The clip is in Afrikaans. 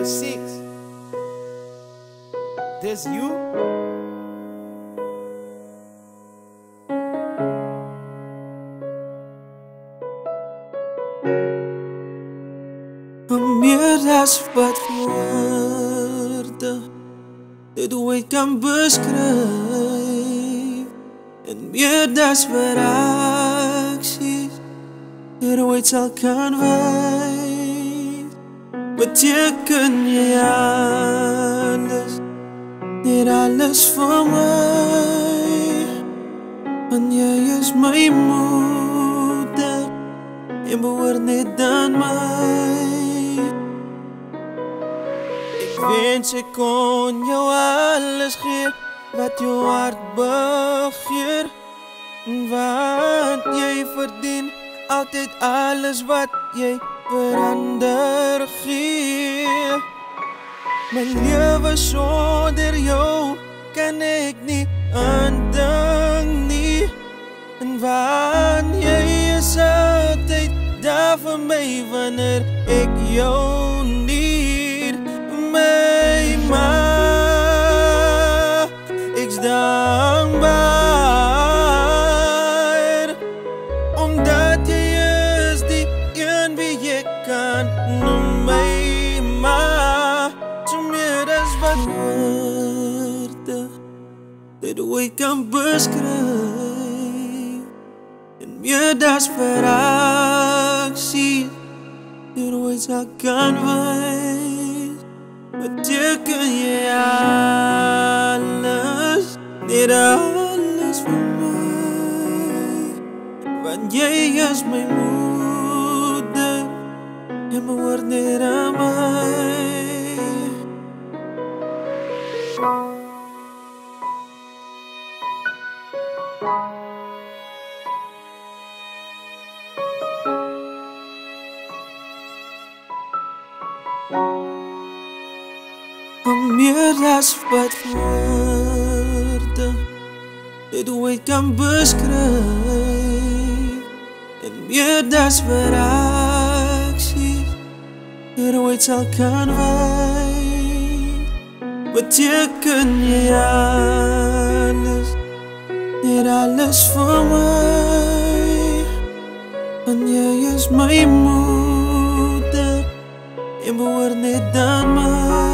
06. This you? Meer as wat woorde dit ooit kan beskryf, en meer as wat aksies dit ooit sal kan wys. Beteken jy alles, dit alles vir my, want jy is my moeder en behoort net aan my. Ek wens ek kon jou alles gee wat jou hart begeer, want jy verdien altyd alles wat jy verander gee. My lewe sonder jou kan ek nie aandink nie, en want jy is altyd daar vir my wanneer ek jou need. My ma, ek's dankbaar, omdat jy is die een wie ek kan noem my ma. So meer as wat woorde dit ooit kan beskryf, en meer as wat aksies dit ooit sal kan wys. Beteken jy alles, net alles vir my, want jy is my moeder en behoort net aan my. Meer as wat woorde dit ooit kan beskryf, en meer as wat aksies dit ooit sal kan wys. Beteken jy alles, net alles vir my, want jy is my moeder en behoort net aan my.